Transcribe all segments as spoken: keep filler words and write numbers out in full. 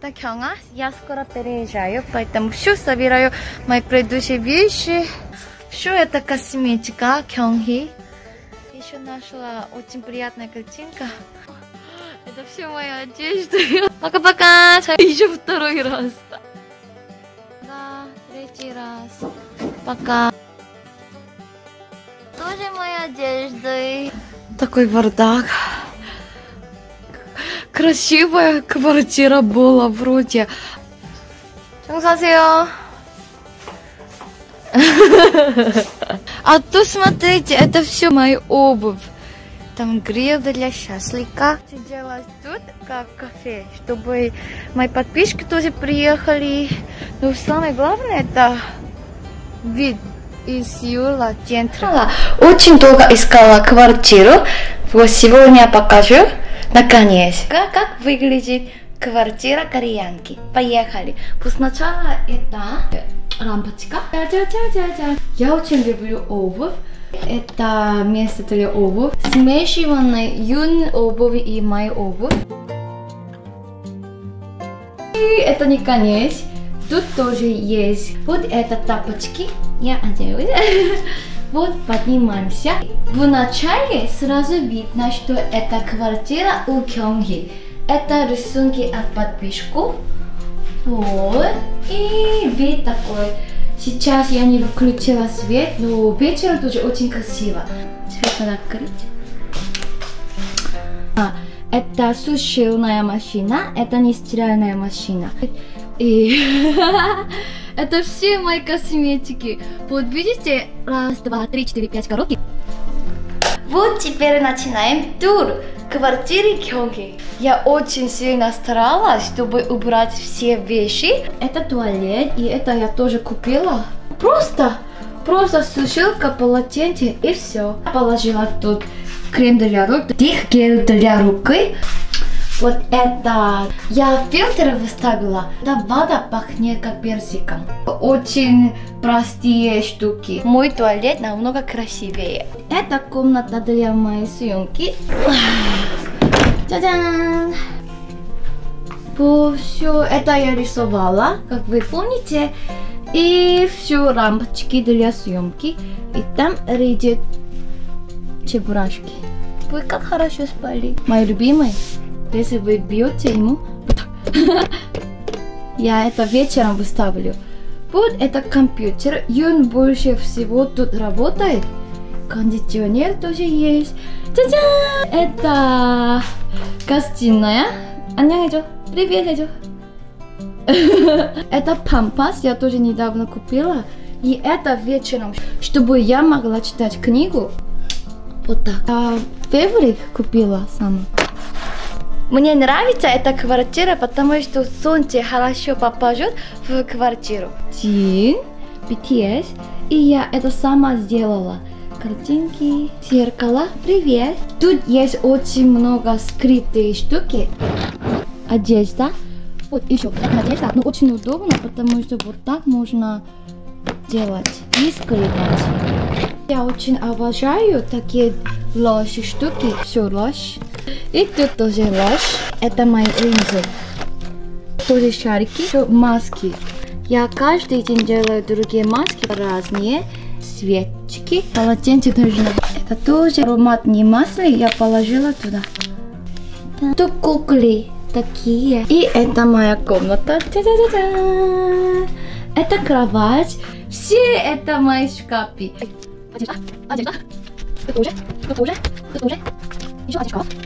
это Кёнга. Я скоро переезжаю, поэтому все собираю мои предыдущие вещи. Все это косметика Кёнги. Еще нашла очень приятная картинка. Это все моя одежда. Пока-пока. Еще второй раз. Да, третий раз. Пока. Тоже моя одежда. Такой бардак. Красивая квартира была вроде. 정사하세요. А то смотрите, это все моя обувь. Там гриль для шашлыка. Сидела тут как кафе, чтобы мои подписчики тоже приехали. Но самое главное это вид из Юла центра. Очень долго искала квартиру. Вот сегодня покажу. Наконец. Как, как выглядит квартира кореянки. Поехали. Сначала это лампочка. Я очень люблю обувь. Это место для обуви. Смешиванная Юн обувь и моя обувь. И это не конец. Тут тоже есть. Вот это тапочки. Я одеваю. Вот поднимаемся. Вначале сразу видно, что это квартира у Кёнги. Это рисунки от подписчиков. Вот. И вид такой. Сейчас я не выключила свет, но вечером тоже очень красиво. Свет надо открыть. А, это сушильная машина. Это не стиральная машина. И это все мои косметики. Вот видите? Раз, два, три, четыре, пять коробки. Вот теперь начинаем тур квартиры Кёнги. Я очень сильно старалась, чтобы убрать все вещи. Это туалет, и это я тоже купила. Просто, просто сушилка, полотенце и все. Положила тут крем для рук, дых гель для руки. Вот это я фильтр выставила. Да, вода пахнет как персиком. Очень простые штуки. Мой туалет намного красивее. Это комната для моей съемки. Та-дам! Все это я рисовала, как вы помните. И все лампочки для съемки. И там лежат чебурашки. Вы как хорошо спали. Мои любимые. Если вы бьете ему, я это вечером выставлю. Вот это компьютер. И он больше всего тут работает. Кондиционер тоже есть. Та-дам! Это гостиная. 안녕해줘. Привет, 해줘. Это пампас. Я тоже недавно купила. И это вечером, чтобы я могла читать книгу. Вот так. А фаворит купила сама. Мне нравится эта квартира, потому что солнце хорошо попадет в квартиру. Джин, би ти эс. И я это сама сделала. Картинки, зеркало. Привет. Тут есть очень много скрытые штуки. Одежда. Вот еще одежда. Но очень удобно, потому что вот так можно делать и скрывать. Я очень обожаю такие ложь штуки. Все ложь. И тут тоже ложь. Это мои линзы. Тоже шарики. Все маски. Я каждый день делаю другие маски. Разные. Свечки. Полотенце нужно. Это тоже ароматные масло. Я положила туда. Тут куклы. Такие. И это моя комната. Та-да-да-да. Это кровать. Все это мои шкафы. Одежда. Одежда. Это уже. Это уже. Это уже. Еще один шкаф.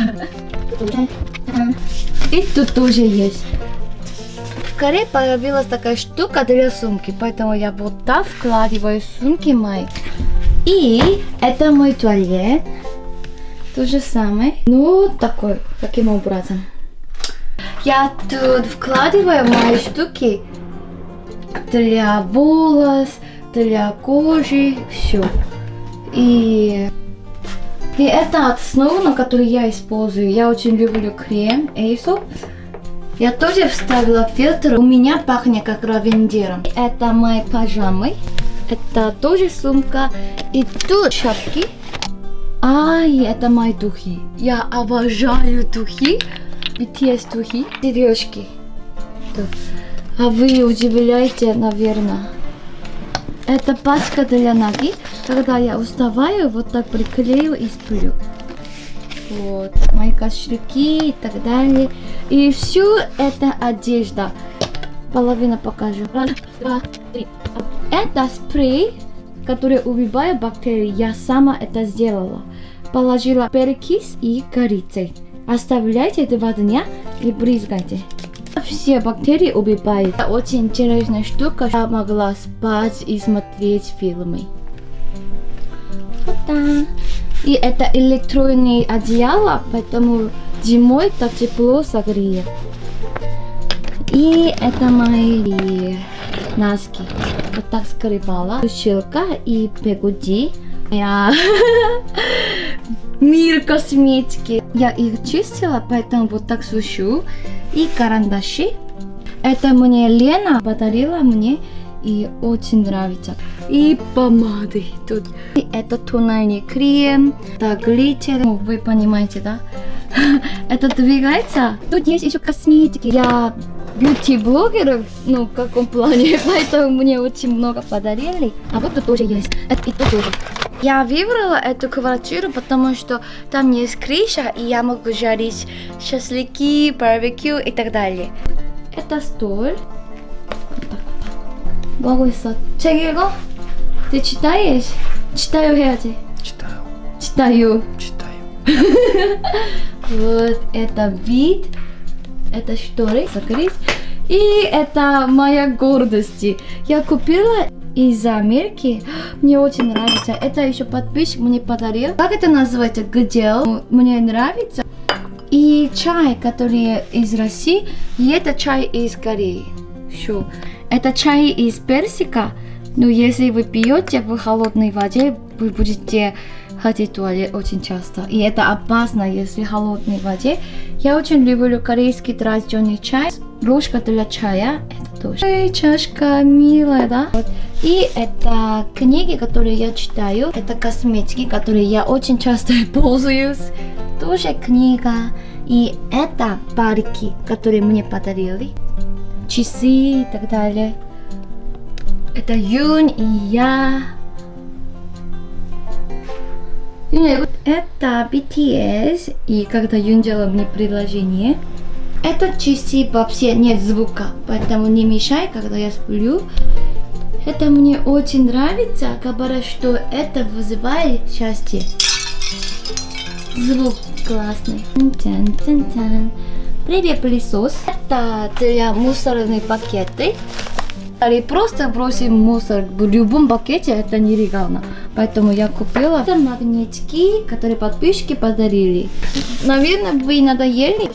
И тут тоже есть. В Корее появилась такая штука для сумки, поэтому я вот так вкладываю сумки мои. И это мой туалет. То же самое. Ну, такой, таким образом. Я тут вкладываю мои штуки для волос, для кожи, все. И... И это основа, на которую я использую. Я очень люблю крем Эйсоп. Я тоже вставила фильтр. У меня пахнет как лавендером. Это мои пижамы. Это тоже сумка. И тут шапки. А, и это мои духи. Я обожаю духи. би ти эс духи. Сережки. что. А вы удивляете, наверное. Это пачка для ноги. Когда я уставаю, вот так приклею и сплю. Вот, мои кошельки и так далее. И все это одежда. Половина покажу. Раз, два, три. Это спрей, который убивает бактерии. Я сама это сделала. Положила перекись и корицей. Оставляйте два дня и брызгайте. Все бактерии убивают. Это очень интересная штука. Я могла спать и смотреть фильмы. Вот так. И это электронное одеяло, поэтому зимой так тепло согреет. И это мои носки. Вот так скрывала. Щелка и бегуди. Я... Мир косметики. Я их чистила, поэтому вот так сушу. И карандаши. Это мне Лена подарила мне. И очень нравится. И помады тут. И это тональный крем. Так, глиттер. Ну, вы понимаете, да? Это двигается. Тут есть еще косметики. Я бьюти-блогер, ну, в каком плане. Поэтому мне очень много подарили. А вот тут тоже есть. Это и тут тоже. Я выбрала эту квартиру, потому что там есть крыша, и я могу жарить шашлыки, барбекю и так далее. Это стол. 뭐 하고 있어? 책 읽어? ты читаешь? читаю 해야지. читаю. читаю. читаю. Вот это вид. Это шторы. Закрыть. И это моя гордость. Я купила из Америки. Мне очень нравится. Это еще подписчик мне подарил. Как это называется? Гдел. Мне нравится. И чай, который из России. И это чай из Кореи. Все. Это чай из персика. Но если вы пьете в холодной воде, вы будете ходить в туалет очень часто. И это опасно, если в холодной воде. Я очень люблю корейский традиционный чай. Ложка для чая. Это тоже. Ой, чашка милая, да? Вот. И это книги, которые я читаю. Это косметики, которые я очень часто пользуюсь. Тоже книга. И это парики, которые мне подарили. Часы и так далее. Это Юн и я. Это би ти эс. И когда Юн делал мне предложение. Это часы вообще нет звука, поэтому не мешай, когда я сплю. Это мне очень нравится, говорят, что это вызывает счастье. Звук классный. Тян-тян-тян. Привет, пылесос. Это для мусорные пакеты. Или просто бросим мусор в любом пакете, это нелегально. Поэтому я купила это магнитики, которые подписчики подарили. Наверное, вы надоели.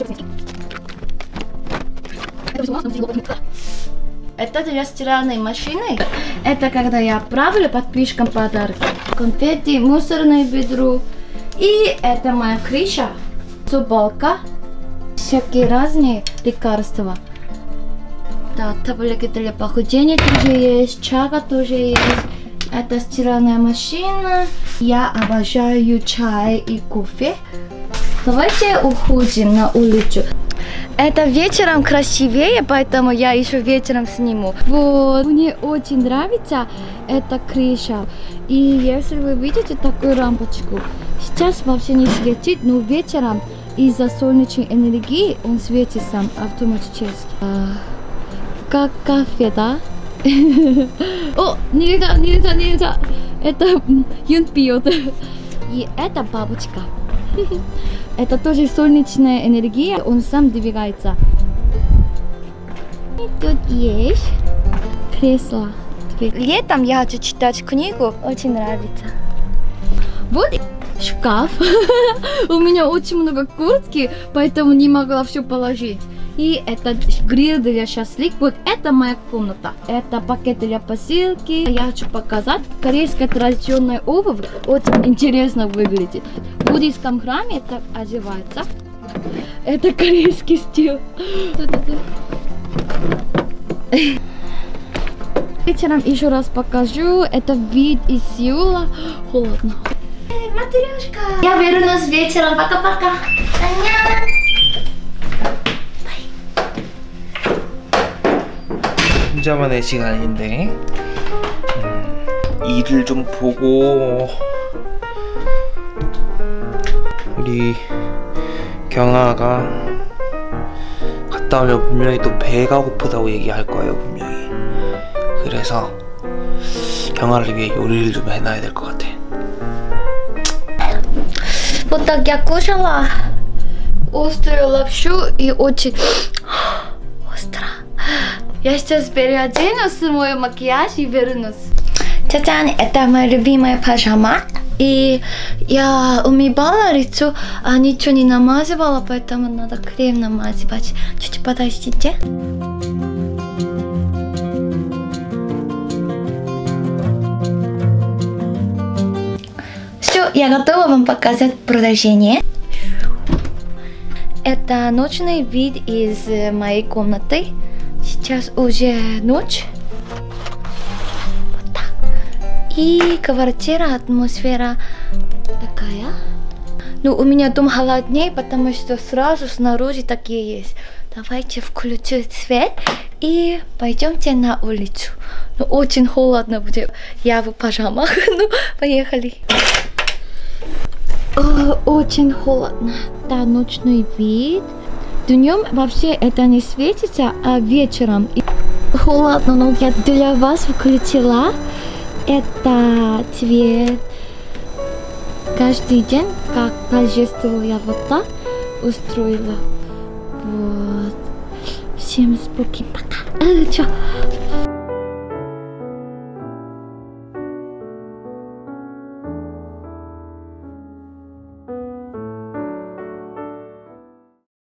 Это для стиральной машины. Это когда я отправлю подписчикам подарки. Конфетти, мусорное ведро. И это моя крыша. Собака. Всякие разные лекарства. Да, таблетки для похудения тоже есть. Чага тоже есть. Это стиральная машина. Я обожаю чай и кофе. Давайте уходим на улицу. Это вечером красивее, поэтому я еще вечером сниму. Вот, мне очень нравится эта крыша. И если вы видите такую лампочку, сейчас вообще не светит, но вечером из-за солнечной энергии он светит сам автоматически. А, как кафе, да? О, нельзя, нельзя, нельзя. Это Юн пьет. И это бабочка. Это тоже солнечная энергия, он сам двигается. И тут есть кресло. Летом я хочу читать книгу, очень нравится. Вот шкаф. У меня очень много куртки, поэтому не могла все положить. И это гриль для шашлык. Вот это моя комната. Это пакет для посылки. Я хочу показать. Корейская традиционная обувь очень интересно выглядит. В буддийском храме это одевается. Это корейский стиль. Вечером еще раз покажу. Это вид из Сеула. Холодно. Матрешка. Я вернусь вечером. Пока-пока. Аньян. 혼자만의 시간인데 음, 일을 좀 보고 우리 경아가 갔다 오면 분명히 또 배가 고프다고 얘기할 거예요, 분명히. 그래서 경아를 위해 요리를 좀 해놔야 될 것 같아. Вот так я кушала острую лапшу и очень остро. Я сейчас переоденусь, мой макияж и вернусь. Тя-тянь, это моя любимая пижама. И я умывала лицо, а ничего не намазывала, поэтому надо крем намазывать. Чуть подождите. Все, я готова вам показать продолжение. Это ночный вид из моей комнаты. Сейчас уже ночь. Вот так. И квартира, атмосфера такая. Ну, у меня дом холоднее, потому что сразу снаружи такие есть. Давайте включу свет и пойдемте на улицу. Ну, очень холодно будет. Я в пижамах. Ну, поехали. О, очень холодно. Да, ночной вид. Днем вообще это не светится, а вечером. И холодно, но я для вас включила. Это цвет. Каждый день, как торжество я вот так устроила. Вот. Всем спокойно. Пока. А, чё?